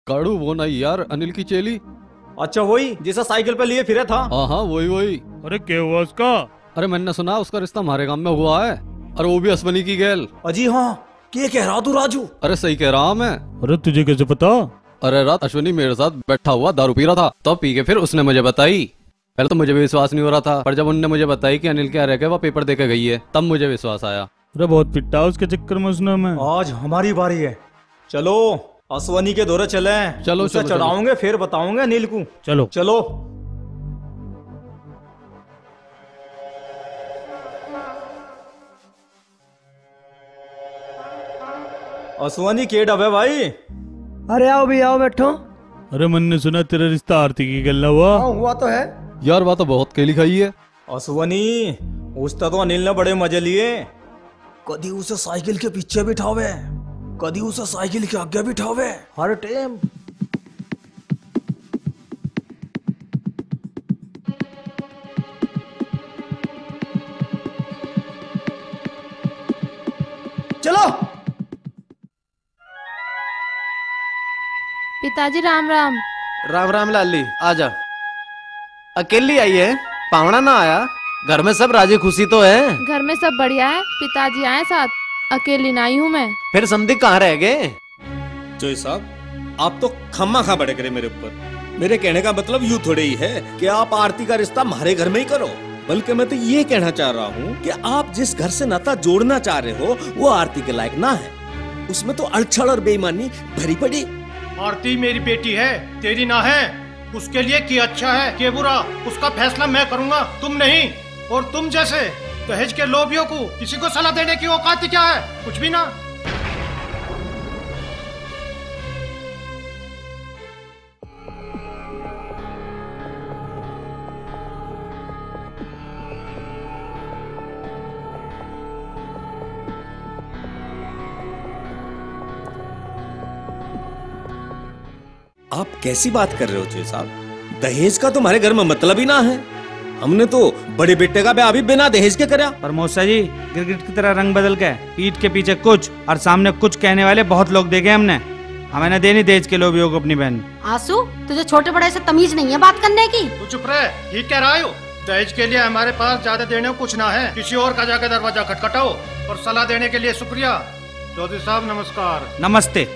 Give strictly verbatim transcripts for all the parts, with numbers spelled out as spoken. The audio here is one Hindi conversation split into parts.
काड़ू वो नहीं यार, अनिल की चेली। अच्छा वही जिसे साइकिल पे लिए फिरे था। हाँ हाँ वही वही। अरे क्या हुआ उसका? अरे मैंने सुना उसका रिश्ता हमारे गांव में हुआ है, और वो भी अश्वनी की गैल। अजी हाँ, क्या कह रहा तू राजू? अरे सही कह रहा मैं। अरे तुझे कैसे पता? अरे रात अश्वनी मेरे साथ बैठा हुआ दारू पी रहा था, तब तो पी के फिर उसने मुझे बताई। पहले तो मुझे भी विश्वास नहीं हो रहा था, पर जब उन्होंने मुझे बताई कि अनिल क्या रह गए वो पेपर दे के गई है, तब मुझे विश्वास आया। अरे बहुत पिटा उसके चक्कर में उसने मैं। आज हमारी बारी है, चलो अश्वनी के दौरे चले। चलो उसे चलो चढ़ाऊंगे फिर बताऊंगे अनिल को। चलो चलो। अश्वनी के डबे भाई। अरे आओ भी आओ, बैठो। अरे मैंने सुना तेरा रिश्ता आरती की गल्ला हुआ। हाँ हुआ तो है यार बात तो बहुत केली खाई है। अश्वनी उसका तो अनिल ने बड़े मजे लिए। कदी उसे साइकिल के पीछे बिठावे, कदी उसे साइकिल के आगे बिठावे, हर टाइम। चलो। पिताजी राम राम। राम राम लाली, आजा। अकेली आई है? पावना ना आया? घर में सब राजी खुशी तो है? घर में सब बढ़िया है, पिताजी आए साथ, अकेली ना आई हूँ मैं। फिर समधी कहाँ रह गए? जोई साहब आप तो खम्मा खा बड़े करे मेरे ऊपर। मेरे कहने का मतलब यूं थोड़े ही है कि आप आरती का रिश्ता हमारे घर में ही करो, बल्कि मैं तो ये कहना चाह रहा हूँ कि आप जिस घर से नाता जोड़ना चाह रहे हो वो आरती के लायक ना है, उसमें तो अड़छड़ और बेईमानी भरी पड़ी। आरती मेरी बेटी है, तेरी ना है। उसके लिए क्या अच्छा है क्या बुरा, उसका फैसला मैं करूंगा, तुम नहीं। और तुम जैसे दहेज के लोभियों को किसी को सलाह देने की औकात क्या है? कुछ भी ना। आप कैसी बात कर रहे हो जोई साहब? दहेज का तुम्हारे घर में मतलब ही ना है। हमने तो बड़े बेटे का ब्याह भी बिना दहेज के करा। पर मौसा जी गिरगिट की तरह रंग बदल के पीठ के पीछे कुछ और सामने कुछ कहने वाले बहुत लोग देखे हमने। हमें न देनी दहेज के लोभियों को अपनी बहन। आंसू, तुझे छोटे बड़े से तमीज नहीं है बात करने की? तू चुप रहे, ठीक कह रहा हो। दहेज के लिए हमारे पास ज्यादा देने को कुछ ना है, किसी और का जाकर दरवाजा खटखटाओ। और सलाह देने के लिए शुक्रिया। चौधरी साहब नमस्कार। नमस्ते।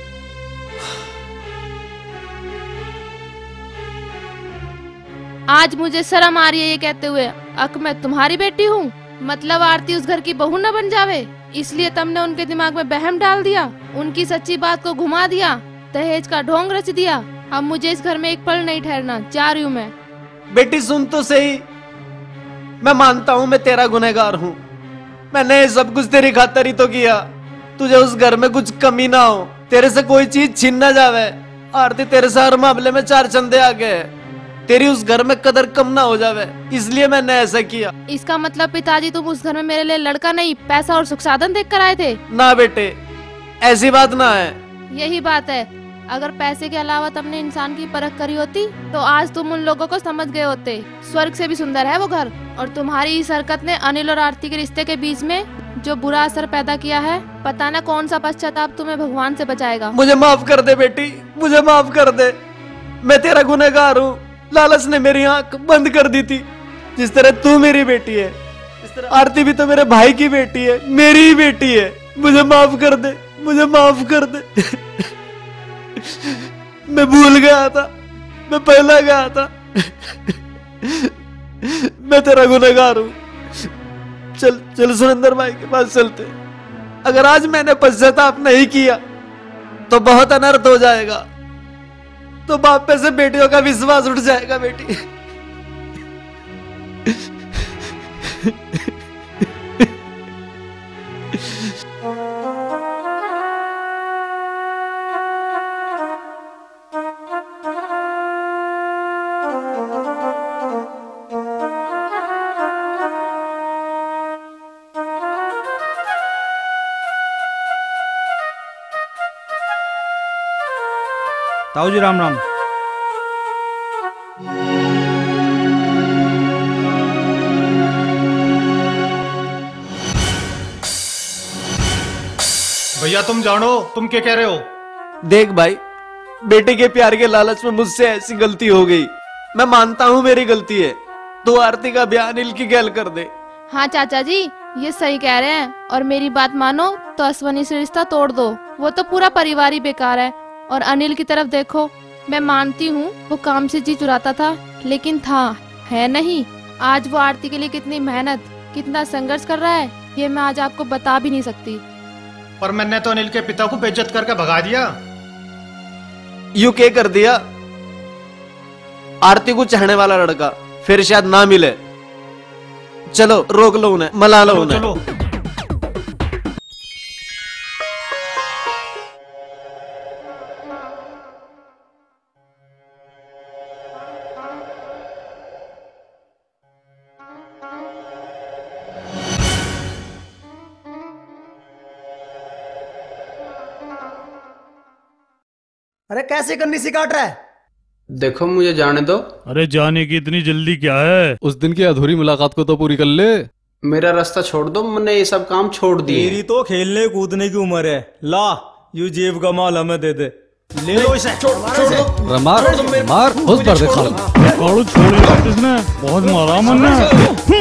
आज मुझे शर्म आ रही है ये कहते हुए, अक मैं तुम्हारी बेटी हूँ, मतलब आरती उस घर की बहू न बन जावे, इसलिए तुमने उनके दिमाग में बहम डाल दिया, उनकी सच्ची बात को घुमा दिया, दहेज का ढोंग रच दिया। अब मुझे इस घर में एक पल नहीं ठहरना, जा रही हूँ मैं। बेटी सुन तो सही, मैं मानता हूँ मैं तेरा गुनहगार हूँ, मैंने ये सब कुछ तेरी खातिर ही तो किया। तुझे उस घर में कुछ कमी ना हो, तेरे से कोई चीज छीन ना जावे। आरती तेरे से हर मामले में चार चंदे आ गए, तेरी उस घर में कदर कम ना हो जावे, इसलिए मैंने ऐसा किया। इसका मतलब पिताजी तुम उस घर में मेरे लिए लड़का नहीं पैसा और सुख साधन देख कर आए थे? ना बेटे, ऐसी बात ना है। यही बात है, अगर पैसे के अलावा तुमने इंसान की परख करी होती तो आज तुम उन लोगों को समझ गए होते। स्वर्ग से भी सुंदर है वो घर, और तुम्हारी इस हरकत ने अनिल और आरती के रिश्ते के बीच में जो बुरा असर पैदा किया है, पता न कौन सा पश्चाताप तुम्हें भगवान से बचाएगा। मुझे माफ कर दे बेटी, मुझे माफ कर दे, मैं तेरा गुनहगार हूँ। लालच ने मेरी आंख बंद कर दी थी। जिस तरह तू मेरी बेटी है, इस तरह आरती भी तो मेरे भाई की बेटी है, मेरी ही बेटी है। मुझे माफ कर दे, मुझे माफ कर दे। मैं भूल गया था, मैं पहला गया था। मैं तेरा गुनहगार हूँ। चल चल सुरेंद्र भाई के पास चलते। अगर आज मैंने पश्चाताप नहीं किया तो बहुत अनर्थ हो जाएगा, तो बाप पे से बेटियों का विश्वास उठ जाएगा। बेटी ताऊ जी राम राम। भैया तुम जानो तुम क्या कह रहे हो? देख भाई, बेटे के प्यार के लालच में मुझसे ऐसी गलती हो गई। मैं मानता हूँ मेरी गलती है। तो आरती का ब्याह अनिल की गैल कर दे। हाँ चाचा जी, ये सही कह रहे हैं। और मेरी बात मानो तो अश्वनी से रिश्ता तोड़ दो। वो तो पूरा परिवार ही बेकार है। और अनिल की तरफ देखो, मैं मानती हूँ वो काम से जी चुराता था, लेकिन था है नहीं। आज वो आरती के लिए कितनी मेहनत, कितना संघर्ष कर रहा है, ये मैं आज आपको बता भी नहीं सकती। पर मैंने तो अनिल के पिता को बेइज्जत करके भगा दिया। यू क्या कर दिया? आरती को चाहने वाला लड़का फिर शायद ना मिले। चलो रोक लो उन्हें, मला लो उन्हें। चलो। अरे कैसे करनी सी काट रहा है? देखो मुझे जाने दो। अरे जाने की इतनी जल्दी क्या है? उस दिन की अधूरी मुलाकात को तो पूरी कर ले। मेरा रास्ता छोड़ दो, मैंने ये सब काम छोड़ दिए। तेरी तो खेलने कूदने की उम्र है। ला यू जेब का माल हमें दे दे। ले लो इसे। छोड़ दो। मार मार उस पर देखा कालू छोड़ेगा किसने? बहुत मारा मैंने।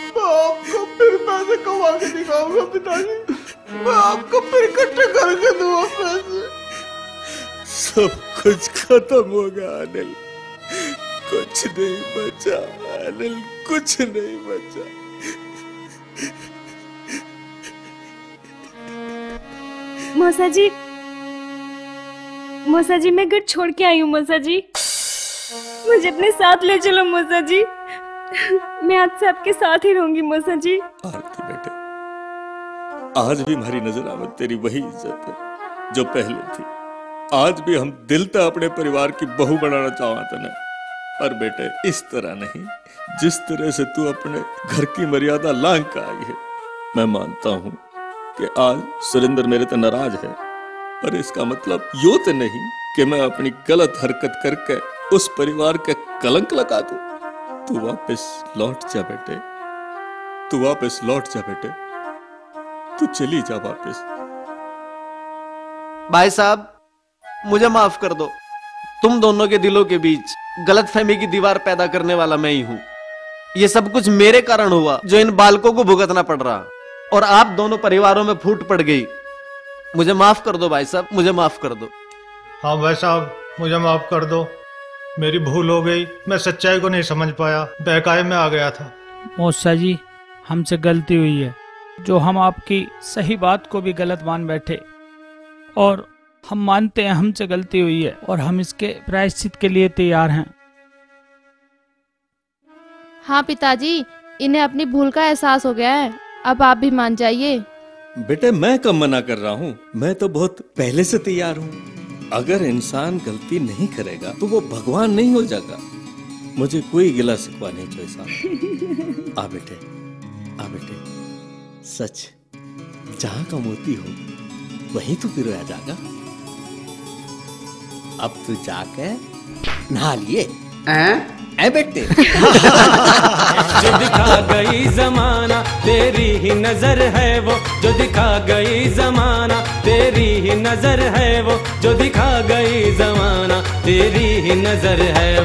आपको फिर कट्ठे करके दूंगा सब कुछ खत्म हो गया अनिल, कुछ नहीं बचा अनिल, कुछ नहीं बचा। मौसा जी, मौसा जी मैं घर छोड़ के आई हूँ। मौसा जी मुझे अपने साथ ले चलो। मौसा जी मैं आज से आपके साथ ही रहूंगी। मौसा जी आरती बेटे, आज भी हमारी नजर में तेरी वही इज्जत है जो पहले थी। आज भी हम दिल तक अपने परिवार की बहू बनाना चाहते ना, पर बेटे इस तरह नहीं जिस तरह से तू अपने घर की मर्यादा लांघ कर आई है। मैं मानता हूँ कि आज सुरेंद्र मेरे तो नाराज है, पर इसका मतलब यो तो नहीं कि मैं अपनी गलत हरकत करके उस परिवार के कलंक लगा दूं। तू वापस लौट जा बेटे, तू वापस लौट जा बेटे, तू चली जा वापस। भाई साहब मुझे माफ कर दो, तुम दोनों के दिलों के बीच गलतफहमी की दीवार पैदा करने वाला मैं ही हूं। ये सब कुछ मेरे कारण हुआ जो इन बालकों को भुगतना पड़ रहा, और आप दोनों परिवारों में फूट पड़ गई। मुझे माफ कर दो भाई साहब, मुझे माफ कर दो। हाँ भाई साहब मुझे माफ कर दो, मेरी भूल हो गई, मैं सच्चाई को नहीं समझ पाया, बहकावे में आ गया था। मौसा जी हमसे गलती हुई है, जो हम आपकी सही बात को भी गलत मान बैठे, और हम मानते हैं हमसे गलती हुई है और हम इसके प्रायश्चित के लिए तैयार हैं। हाँ पिताजी, इन्हें अपनी भूल का एहसास हो गया है, अब आप भी मान जाइए। बेटे मैं कब मना कर रहा हूँ, मैं तो बहुत पहले से तैयार हूँ। अगर इंसान गलती नहीं करेगा तो वो भगवान नहीं हो जाएगा। मुझे कोई गिला शिकवा नहीं चाहिए। आ बेटे, आ बेटे, सच जहां का मोती हो वहीं तो पिरोया जाएगा। अब तू जाके नहा लिए ऐ बेटे। जो दिखा गई जमाना तेरी ही नजर है वो, जो दिखा गई जमाना तेरी ही नजर है वो, जो दिखा गई जमाना तेरी ही नजर है